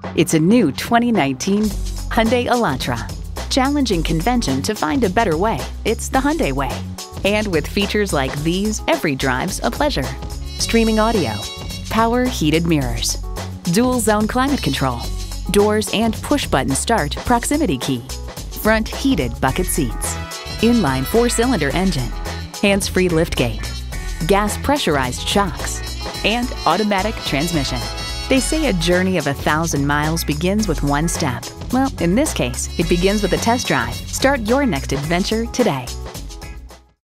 It's a new 2019 Hyundai Elantra. Challenging convention to find a better way, it's the Hyundai way. And with features like these, every drive's a pleasure. Streaming audio, power heated mirrors, dual zone climate control, doors and push-button start proximity key, front heated bucket seats, inline 4-cylinder engine, hands-free liftgate, gas pressurized shocks, and automatic transmission. They say a journey of 1,000 miles begins with one step. Well, in this case, it begins with a test drive. Start your next adventure today.